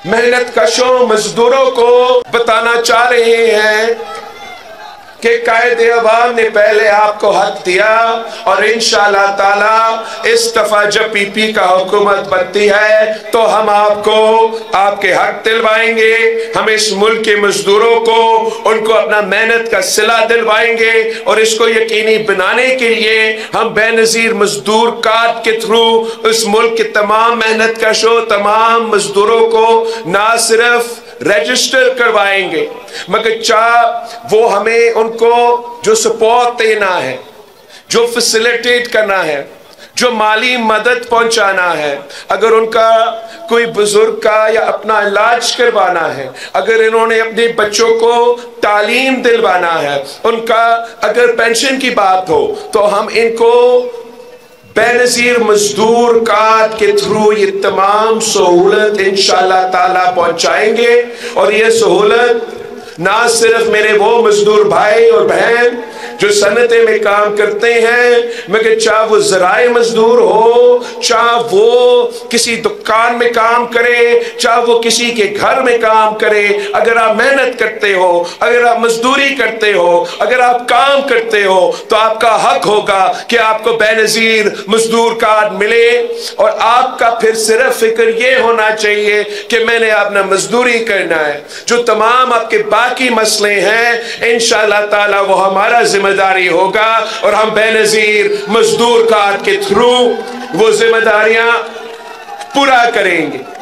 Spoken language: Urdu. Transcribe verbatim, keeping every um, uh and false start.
محنت کشوں مزدوروں کو بتانا چاہ رہے ہیں کہ قائد عوام نے پہلے آپ کو حق دیا اور انشاءاللہ تعالی اس دفعہ جب پی پی کا حکومت بنتی ہے تو ہم آپ کو آپ کے حق دلوائیں گے، ہم اس ملک کے مزدوروں کو ان کو اپنا محنت کا صلہ دلوائیں گے، اور اس کو یقینی بنانے کے لیے ہم بے نظیر مزدور کارڈ کے تھرو اس ملک کے تمام محنت کشوں تمام مزدوروں کو نہ صرف رجسٹر کروائیں گے مگر چاہ وہ ہمیں ان کو جو سپورٹ دینا ہے، جو فیسیلیٹیٹ کرنا ہے، جو مالی مدد پہنچانا ہے، اگر ان کا کوئی بزرگ کا یا اپنا علاج کروانا ہے، اگر انہوں نے اپنے بچوں کو تعلیم دلوانا ہے، ان کا اگر پینشن کی بات ہو تو ہم ان کو بے نظیر مزدور کارڈ کے تھرو یہ تمام سہولت انشاءاللہ تعالیٰ پہنچائیں گے، اور یہ سہولت نہ صرف میرے وہ مزدور بھائی اور بہن جو صنعتیں میں کام کرتے ہیں مگر چاہ وہ زراعی مزدور ہو، چاہ وہ کسی دکان میں کام کرے، چاہ وہ کسی کے گھر میں کام کرے، اگر آپ محنت کرتے ہو، اگر آپ مزدوری کرتے ہو، اگر آپ کام کرتے ہو تو آپ کا حق ہوگا کہ آپ کو بے نظیر مزدور کارڈ ملے، اور آپ کا پھر صرف فکر یہ ہونا چاہیے کہ میں نے اپنا مزدوری کرنا ہے، جو تمام آپ کے باقی مسئلے ہیں انشاءاللہ تعالی وہ ہمارا ذمہ داری ہوگا، اور ہم بے نظیر مزدور کارڈ کے تھرو وہ ذمہ داریاں پورا کریں گے۔